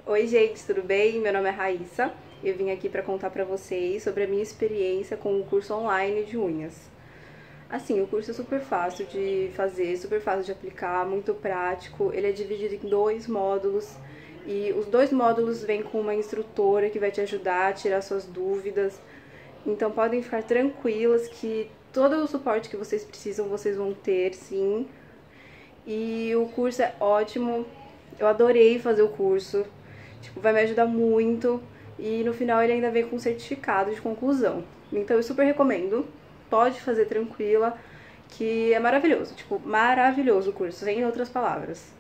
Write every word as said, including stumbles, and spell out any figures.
Oi gente, tudo bem? Meu nome é Raíssa. Eu vim aqui para contar para vocês sobre a minha experiência com o curso online de unhas. Assim, o curso é super fácil de fazer, super fácil de aplicar, muito prático. Ele é dividido em dois módulos e os dois módulos vêm com uma instrutora que vai te ajudar a tirar suas dúvidas. Então podem ficar tranquilas que todo o suporte que vocês precisam vocês vão ter, sim. E o curso é ótimo, eu adorei fazer o curso, tipo, vai me ajudar muito. E no final ele ainda vem com um certificado de conclusão. Então eu super recomendo, pode fazer tranquila, que é maravilhoso, tipo, maravilhoso o curso, sem outras palavras.